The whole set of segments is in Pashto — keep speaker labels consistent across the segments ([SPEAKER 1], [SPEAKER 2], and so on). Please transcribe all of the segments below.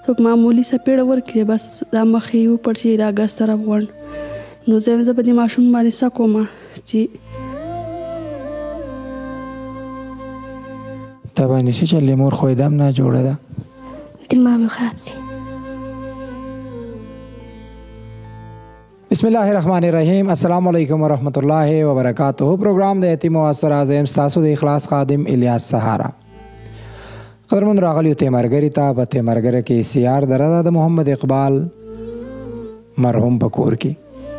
[SPEAKER 1] څوک معمولي څپېړه ورکړي بس دا مخ یې وپړسي را ګز سره غونډ نو زه په دې ماشوم باندې څه کومه چې
[SPEAKER 2] تا باندې څه چلې مور خو یې دم نه جوړه ده
[SPEAKER 3] دماغ مې خراب دی.
[SPEAKER 2] بسم الله الرحمن الرحیم. السلام علیکم ورحمۃ اللہ وبرکاتہ. پروګرام د یتیم اواز سره زه ستاسو د اخلاص خادم الیاس سهارا. قدرمن راغلیو تیمرګری ته. په تیمرګره کې سیاردره د محمد اقبال مرحوم په کور کې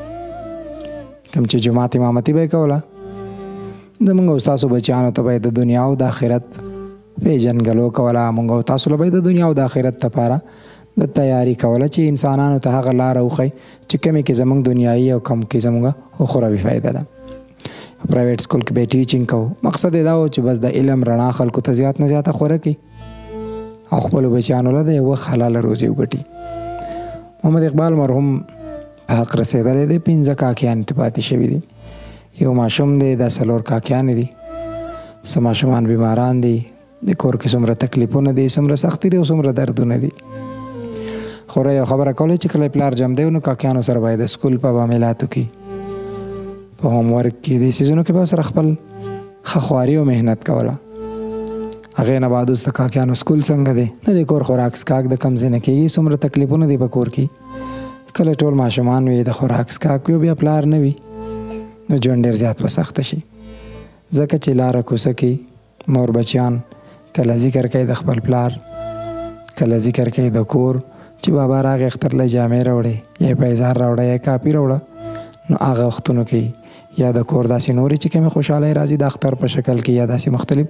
[SPEAKER 2] کوم چې جماعت امامتي به کوله زمونږ او ستاسو بچیانو ته به د دنیا او د آخرت پیژنګلو کوله. مونږ او تاسو له به د دنیا او د آخرت لپاره د تیاری کوله چې انسانانو ته هغه لاره وښیي چې کومې کې زموږ دنیایي او کم کې زموږ اخروي فایده ده. پرایویټ سکول کې به ټیچینګ کوو. مقصد یې دا و چې بس د علم رڼا خلکو ته زیات نه زیاته خوره کړي او خپلو بچیانو له د یوه حلاله روزي وګټي. محمد اقبال مرحوم حق رسېدلی دی. 15 کاکیان ته پاتې شوي دي. یو ماشوم دی، دا 4 کاکیانې دي. څه ماشومان بیماران دي، د کور کې څومره تکلیفونه دي، څومره سختي دي او څومره دردونه دي. خو یو خبره کولی چې کله پلار جمع دی نو کاکیانو سره باید د سکول په معاملاتو کې په هوم ورک کې دې څیزونو کې به سره خپل ښه خواري او محنت کوله. هغې نه بعد اوس د کاکیانو سکول څنګه دی، نه د کور خوراک څښاک د کم ځای نه کېږي. څومره تکلیفونه دي په کور کې. کله ټول ماشومان وي، د خوراک څښاک وي، بیا پلار نه وي نو ژوند ډېر زیات به سخته شي. ځکه چې لاره کوڅه کې نور بچیان کله ذکر کوي د خپل پلار، کله ذکر کوي د کور چې بابا راغی اختر له جامې راوړې یا پیزار راوړه یا کاپي راوړه. نو هغه وختونو کې یا د کور داسې نورې چې کومې خوشحالۍ راځي د اختر په شکل کې یا داسې مختلف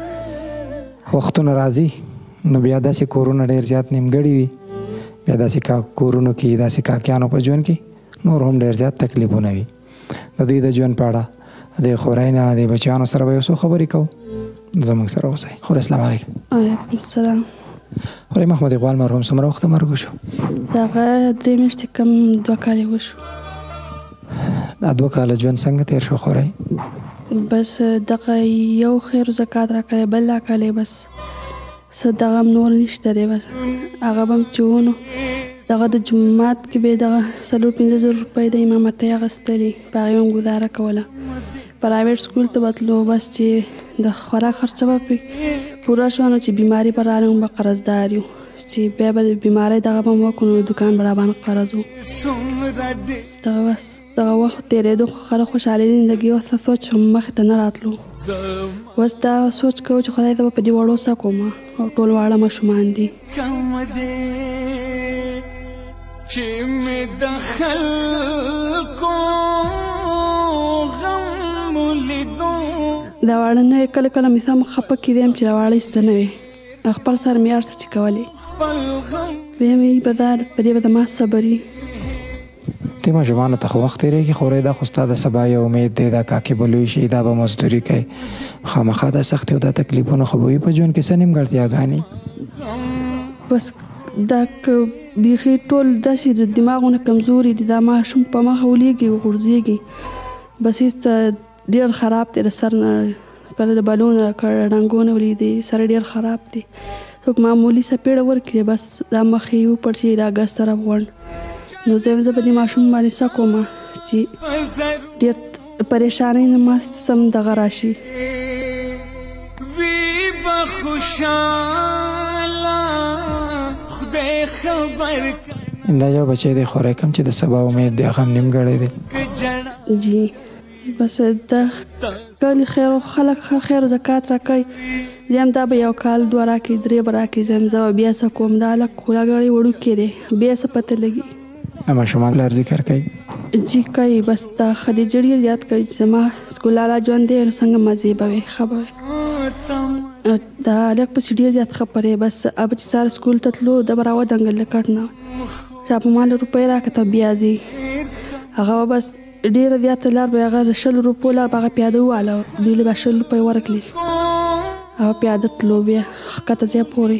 [SPEAKER 2] وختونه راځي نو بیا داسې کورونه ډېر زیات نیمګړي وي. بیا داسې کورونو کې داسې کاکیانو په ژوند کې نور هم ډېر زیات تکلیفونه وي. د دوی د ژوند په اړه د خورۍ نه د بچیانو سره به یو څو خبرې کوو. زموږ سره اوسئ. خور السلام علیکم.
[SPEAKER 1] وعلیکم السلام.
[SPEAKER 2] خورۍ محمد اقبال مرحوم څومره وخته مرګ وشو؟
[SPEAKER 1] دغه 3 میاشتې کم 2 کالې وشو.
[SPEAKER 2] دا 2 کاله ژوند څنګه تېر شو خورۍ؟
[SPEAKER 1] بس دغه یو خیر زکات راکړی، بل راکړی، بس څه دغه نور نشته دی. بس هغه به م چې ونو دغه د جومات کې به دغه 4-5 روپۍ د امامتۍ اخیستلې، په هغې به م ګزاره کوله. پرایویټ سکول ته به تلو، بس چې د خوراک خرچه به پرې پوره شوه نو چې بیماري به راغله موږ به قرضدار یو، چې بیا به د بیمارۍ دغه به م وکړو نو دوکان به راباندې قرض و. دغه بس دغه وخت تېرېدو خو خره خوشحالي زندګي وه، څه سوچ مخې ته نه راتلو. اوس دا سوچ کوو چې خدای ته به په دې وړو څه کومه او ټول واړه ماشومان دي. چې مې د خلکو غم ولیدو دا واړه نه وي، کله کله مې سم خفه کېدم چې دا واړه ایسته نه وي، خپل سر مې هر څه چې کولی بیا مې په دې به زما صبر وي.
[SPEAKER 2] دې ماشومانو ته خو وخت تېرېږي. خورۍ دا خو ستا د سبا یو امید دی. دا کاکې به لوی شي، دا به مزدوري کوي، خامخا دا سختې او دا تکلیفونه خو به وي په ژوند کې څه نیمګړتیاګانې.
[SPEAKER 1] بس دا که بیخي ټول داسې د دماغونه کمزوري دي، دا ماشوم په مخه ولېږي غورځېږي، بس هېڅ ته ډېر خراب دی. د سر نه کله د بلونه ړنګونه ولیدي، سر ډېر خراب دی. څوک معمولي څپېړه ورکړي بس دا مخ یې وپړسي را ګز سره غونډ نو زه په دې ماشوم باندې څه کومه چې ډېر پریشانۍ نه ما سم دغه راشي.
[SPEAKER 2] دا یو بچی دی خورۍ کوم چې د سبا امید دی، هغه هم نیمګړی دی.
[SPEAKER 1] جی بس د کلي خیر خلک ښه خیر زکات راکوي. زه هم دا به 1 کال 2 راکړي 3 به راکړي، زه هم زه به بیا څه کوم. دا هلک خو لګړی وړوکی دی، بیا څه پته لګي.
[SPEAKER 2] ماشومان پلار ذکر کوي؟
[SPEAKER 1] جی کوي. بس دا خدیجه ډېر زیات کوي چې زما سکول لاله ژوند دی نو څنګه مزې به وي، ښه به وي. دا هلک پسې ډېر زیات خفه دی. بس اب چې سهار سکول ته تلو ده به راودنګل له کټ نه، چا په ما 1 روپۍ راکړه ته بیا ځي. هغه به بس ډېره زیاته لار به هغه 20 روپو لار به هغه پیاده وواله، دوی له به 20 روپۍ ورکړي، هغه پیاده تلو بیا ښکته ځای پورې.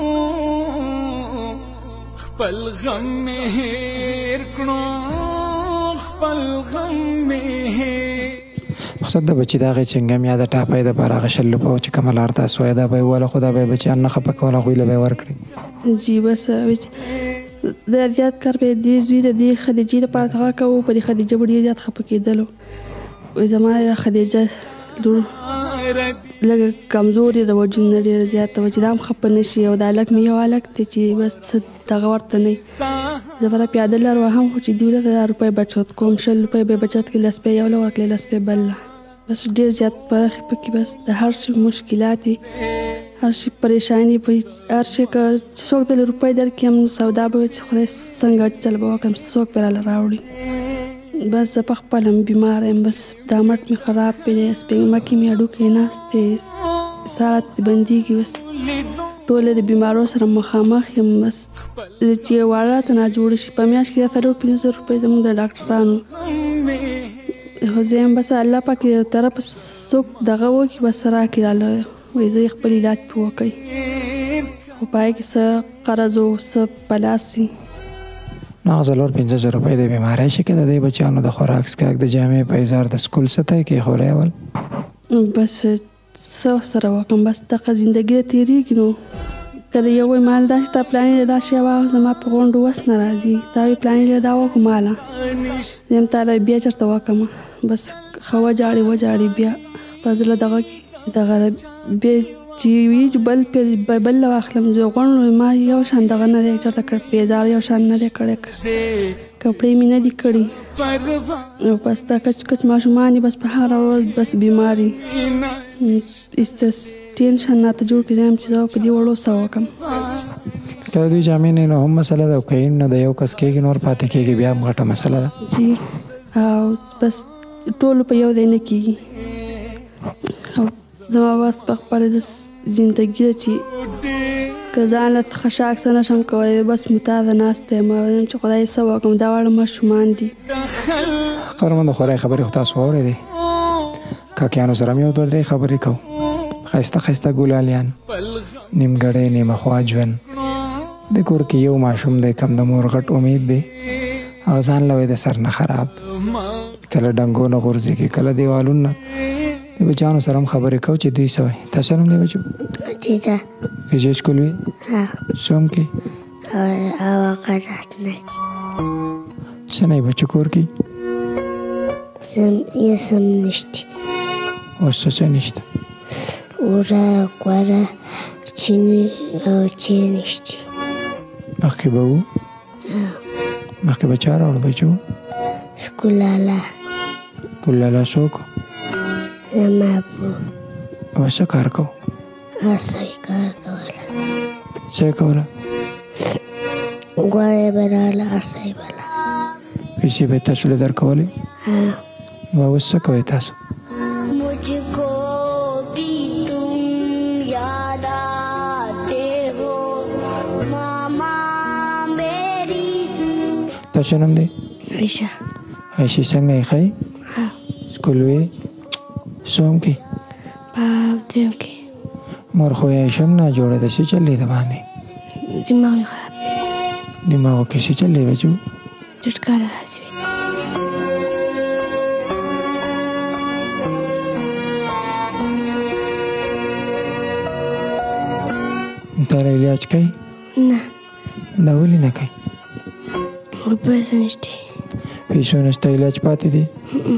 [SPEAKER 1] خپل غم مې هېر کړو، خپل غم مې هېر.
[SPEAKER 2] مقصد د بچي د هغې چنګم یا د ټاپۍ دپاره هغه 20 روپۍ چې کومه لار تاسو وایي دا به یې ووله، خو دا به یې بچیان نه خفه کول، هغوی له به یې ورکړې.
[SPEAKER 1] جی بس د زیات کار به دې زوی د دې خدیجې لپاره هغه کوو په دې خدیجه به ډېر زیات خفه کېدلو وایي زما خدیجه لور لږه کمزورې د وجود نه ډېره زیاته وه چې دا هم خفه نه شي او دا هلک مې یو هلک دی چې بس څه دغه ورته نه وي زه به پیاده لار وهم خو چې دوی ته 10 روپۍ بچت کوم 20 روپۍ به بچت کړي 10 روپۍ یو له ورکړې 10 روپۍ بل له بس ډېر زیات پراخې پکې بس د هر شي مشکلات هر شي پریشاني به هر شي که څوک د روپۍ درکړي هم سودا به وي چې خدای څنګه چل به وکړم څوک به راله راوړي بس زه پخپله هم بیماره یم بس دا مټ مې خراب پې دی سپېږمه کې مې هډوکې ناستې ساره بندېږي بس ټولې د بیمارو سره مخامخ یم بس چې واړه راته ناجوړه شي په میاشت کې 4-500 روپۍ زموږ د ډاکټرانو خو زه یم بس الله پاک یو طرف څوک دغه وکړي بس راکړي راله وایي زه یې خپل علاج پې وکړئ خو په هغې کې څه قرض او څه په لاس شي
[SPEAKER 2] نو 4-500 روپۍ د بیمارۍ شي کې د دې بچیانو د خوراک څښاک د جامې پیزار د سکول څه ته یې کېښوری ول
[SPEAKER 1] بس څه سره وکړم بس دغه زندګي تېرېږي نو کله یو وایي مال دا چې تا پلانې له دا شی واخله زما په غونډو وس نه راځي تا وایي پلانې له دا وکړو ماله زه یم تاله بیا چېرته وکړم بس ښه وجاړې بیا په زړه دغه کې دغه بیا چې وي بل له واخلم غونډ ما یو شان دغه نه دی چېرته کړ پیزار یو شان نه دی کړی کپړې مې نه دي کړي او بس دا کچ ماشومان دي بس په هره ورځ بس بیماري ټینشن راته جوړ کړي یم چې زه په دې وړو څه وکړم
[SPEAKER 2] که د دوی جامې نه نو هم مسله ده او که یې نه د یو کس کېږي نور پاتې کېږي بیا هم غټه مسله ده
[SPEAKER 1] جی او بس ټولو په یو ځای نه کېږي او زما بس په خپله د زندګي ده چې که ځان له خشاک څه نشم کولی بس متازه ناسته یم چې خدای څه وکړم دا واړه ماشومان دي
[SPEAKER 2] قدرمنو خورای خبرې خو تاسو واورېدې کاکیانو سره هم یو دوه درې خبرې کوو ښایسته ښایسته ګلالیان نیمګړی نیمه خوا ژوند د کور کې یو ماشوم دی کم د مور غټ امید دی هغه ځان له د سر نه خراب کله ډنګو نه غورځېږي کله دیوالونه د بچیانو سره هم خبرې کوو چې دوی څه وایي تاسو سره هم دی بچو کېجې سکول وي څه هم کې څه نه یې بچو کور کې
[SPEAKER 3] یې څه نشته
[SPEAKER 2] اوس څه نشته
[SPEAKER 3] اوړه غوړه چینی او چای نشته
[SPEAKER 2] مخکې به وو مخکې به چا راوړه بچو
[SPEAKER 3] ګلاله
[SPEAKER 2] څوک
[SPEAKER 3] زما ابو
[SPEAKER 2] او څه کار کوو
[SPEAKER 3] هر څه یې کار کوله
[SPEAKER 2] څه یې کوله
[SPEAKER 3] غوړه یې به راوړله هر څه یې به
[SPEAKER 2] پیسې به یې تاسو له درکولې نو اوس څه کوئ تاسو تاسو نوم دی
[SPEAKER 3] عایشه
[SPEAKER 2] څنګه یې ښایي سکول وې څه هم کې
[SPEAKER 3] په دویم کې
[SPEAKER 2] مور خو یې عایشه هم ناجوړه ده څه چل دی د باندې
[SPEAKER 3] دماغ مې خراب دی
[SPEAKER 2] دماغو کې څه چل دی بچو
[SPEAKER 3] چټکار راځي
[SPEAKER 2] تاله علاج کوي
[SPEAKER 3] نه
[SPEAKER 2] دا ولې نه کوي
[SPEAKER 3] پیسې نشته
[SPEAKER 2] پیسو نشته علاج پاتې دی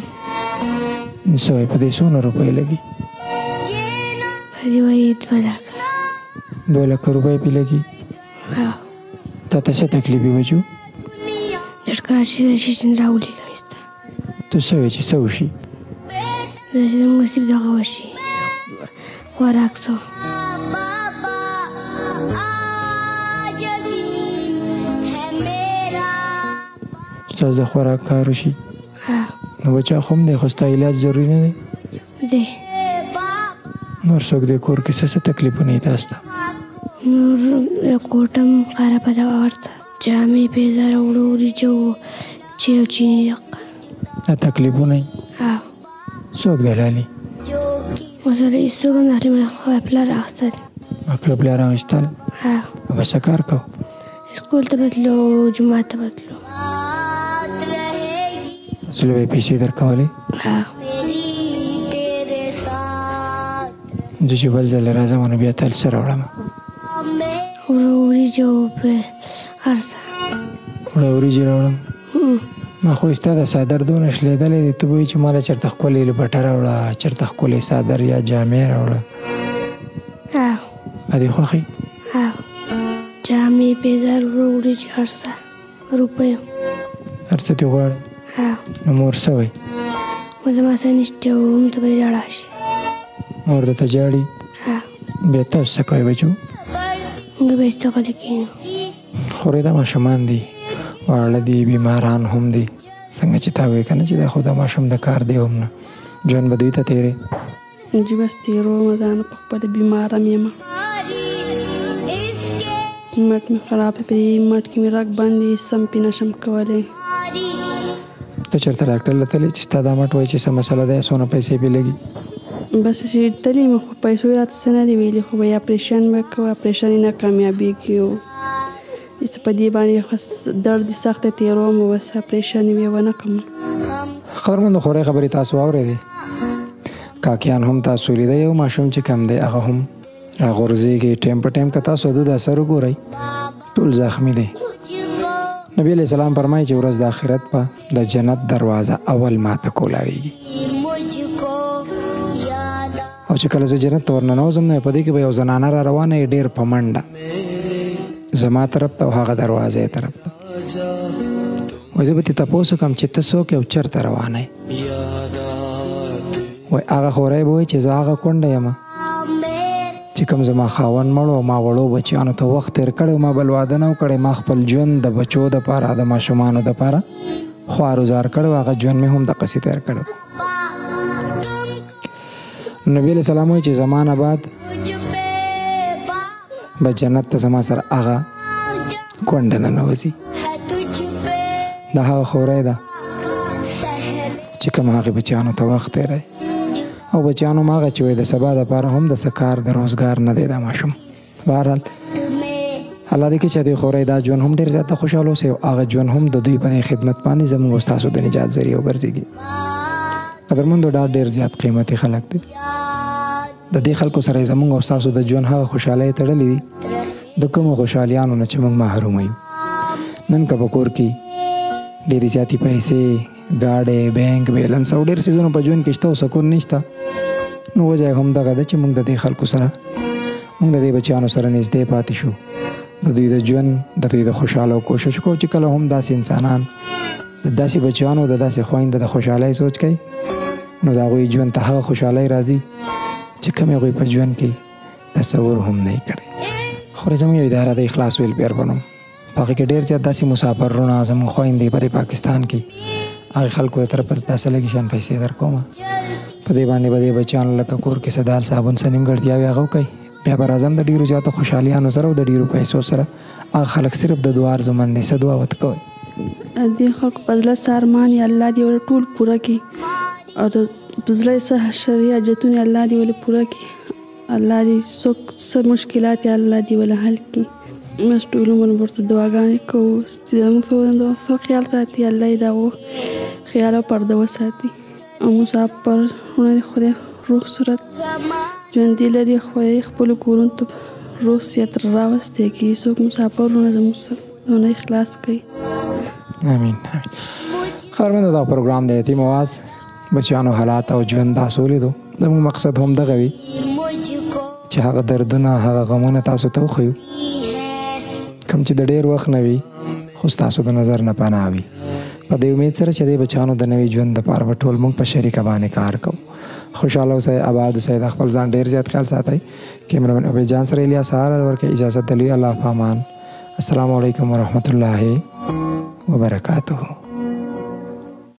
[SPEAKER 2] څه وایي په دې څونه روپۍ لګي
[SPEAKER 3] په دې وایي 2 لکه
[SPEAKER 2] روپۍ پې لګي تا ته څه تکلیف وي بچو
[SPEAKER 3] چټکار شي راولېږم ستا
[SPEAKER 2] ته څه وایې چې څه وشي
[SPEAKER 3] چې زموږ نصیب دغه وشي خوراک څو
[SPEAKER 2] ستاسو د خوراک کار وشي نو بچا خو هم دی خو ستا علاج ضروري نه دی
[SPEAKER 3] دی
[SPEAKER 2] نور څوک دی کور کې څه تکلیفونه یې تاسو ته
[SPEAKER 3] نور کوټه هم خرابه ده ورته جامې پیزار وړو وریجو چای او چیني
[SPEAKER 2] دا تکلیفونه یې څوک دی لالي
[SPEAKER 3] اوس هله هېڅوک هم نه لري خو پلار اخیستل
[SPEAKER 2] که پلار اخیستل به څه کار کوو
[SPEAKER 3] سکول ته به تلو جومات ته به تلو
[SPEAKER 2] اصل به یې پیسې درکولې زه چې بل ځل راځم نو بیا تل څه راوړم
[SPEAKER 3] وړو وریجو په هر څه
[SPEAKER 2] وړه وریجې راوړم. ما خو ستا د څادر دونه شلېدلې دي، ته به وایي چې ما له چېرته ښکلې لپټه راوړه، چېرته ښکلې څادر یا جامې راوړه. ا دې خوښې؟
[SPEAKER 3] جامې بیزار وریجې هر څه روپیو
[SPEAKER 2] هر څه دې غواړې. نو مور څه وایي؟
[SPEAKER 3] مور زما څه نشته هم ته به ژړا شي.
[SPEAKER 2] مور درته ژاړي؟ بیا تاسو څه کوئ بچو؟
[SPEAKER 3] موږ به ایسته غلي کښېنو.
[SPEAKER 2] خورې دا ماشومان دي، واړه دي، بیماران هم دي. څنګه چې تا وایې که نه چې دا خو دا ماشوم د کار دی هم نه، ژوند به دوی ته تېرې.
[SPEAKER 1] جی بس تېروم دا نه په خپله بیماره مې یم. مټ مې خراب دی، په دې مټ کې مې رګ بند دی، سم پې نشم کولی.
[SPEAKER 2] ته چېرته ډاکټر له تللی چې ستا دا مټ وایي چې څه مسله ده، څونه پیسې پې لګي؟
[SPEAKER 1] بس چې تللی یم خو پیسو یې راته څه نه دي ویلي، خو به یې اپریشن به کوو، اپریشن یې نه کامیابېږي او په دې باندې خاص درد یې سخته تېروم او بس اپریشن یې ونه کړم.
[SPEAKER 2] قدرمندو خورۍ خبرې تاسو واورېدې. کاکیان هم تاسو لیده، یو ماشوم چې کم دی هغه هم راغورځېږي ټایم په ټایم که تاسو د اثر وګورئ ټول زخمي دی. نبی علیہ السلام فرمایي چې ورځ د آخرت په د جنت دروازه اول ماته کولاویږي، او چې کله زه جنت ته ورننوځم نو په دې کې به یو زنانه را روانه یې ډېر په منډه زما طرف ته او هغه دروازې طرف ته. وایي زه به ترې تپوس وکړم چې ته څوک یې او چېرته روانه یې؟ وایي هغه خورۍ به وایي چې زه هغه کونډه یم چې کوم زما خاوند مړ او ما وړو بچیانو ته وخت تېر کړی، ما بل واده نه و کړی، ما خپل ژوند د بچو دپاره د ماشومانو دپاره خوارزار کړی و، هغه ژوند مې هم دقسې تېر کړی. نبی علیہ السلام وایي چې زما نه بعد به جنت ته زما سره هغه کونډه ننوځي. دا هغه خورۍ ده چې کوم هغې بچیانو ته وخت تېروي، او بچیانو هم هغه چې وایي د سبا دپاره هم د څه کار د روزګار نه دی دا ماشوم. بهرحال الله دې کړي چې دوی خورۍ دا ژوند هم ډېر زیاته خوشحاله اوسئ او هغه ژوند هم د دوی په دې خدمت باندې زموږ او ستاسو د نجات ذریعه وګرځېږي. قدرمندو دا ډېر زیات قیمتي خلک دي، د دې خلکو سره زموږ او ستاسو د ژوند هغه خوشحالۍ تړلې دي د کومو خوشحالیانو نه چې موږ محرومه یو. نن که په کور کې ډېرې زیاتې پیسې، ګاډۍ، بینک بیلنس او ډېر څیزونه په ژوند کې شته او سکون نشته، نو وجه یې هم دغه ده چې موږ د دې خلکو سره، موږ د دې بچیانو سره نږدې پاتې شو، د دوی د ژوند د دوی د خوشحاله کوشش کوو چې کله هم داسې انسانان د داسې بچیانو د داسې خویندو د خوشحالۍ سوچ کوي نو د هغوی ژوند ته هغه خوشحالۍ راځي چې کوم هغوی په ژوند کې تصور هم نه یې کړی. خو زموږ یو اداره د اخلاص ویلفیر په نوم، په هغې کې ډېر زیات داسې مسافرونه زموږ خویندې په پاکستان کې هغې خلکو د طرفه داسې لږې شان پیسې درکومه، په دې باندې به دې بچیانو لکه کور کې څه دال صابون څه نیمګړتیاوې هغه وکوئ، بیا به راځم د ډېرو زیاتو خوشحالیانو سره او د ډېرو پیسو سره. هغه خلک صرف د دعا ارزومند دي، څه دعا ورته کوئ؟
[SPEAKER 1] دې خلکو په زړه څه ارمان یې الله دې ورته ټول پوره کړي، او د زړه یې څه شرعي حاجتونه الله دې ولې پوره کړي، الله دې څوک څه مشکلات یې الله دې ولې حل کړي. موږ ټول عمر ورته دعاګانې کوو چې زموږ څه خیال ساتي، الله یې د هغو خیال او پرده وساتي، او مسافرونه خدای روغ صورت ژوندي لري، خدای خپلو کورونو ته روغ صحت راوستی کړي، څوک مسافرونه زموږ څخه اخلاص کوي.
[SPEAKER 2] امین امین. خبرمندو دا پروګرام د یتیم اواز بچیانو حالات او ژوند تاسو ولیدو، زموږ مقصد هم دغه وي چې هغه دردونه هغه غمونه تاسو ته وښیو کوم چې د ډېر وخت نه وي خو ستاسو د نظر نه پناه وي. په دې امید سره چې د بچیانو د نوي ژوند دپاره به ټول موږ په شریکه باندې کار کوو. خوشحاله اوسئ، آباد اوسئ، د خپل ځان ډېر زیات خیال ساتئ. کیمرمین عبید جان سره الیاس سهار ورکوي اجازت دلوي. الله په امان. السلام علیکم ورحمت الله وبرکاته.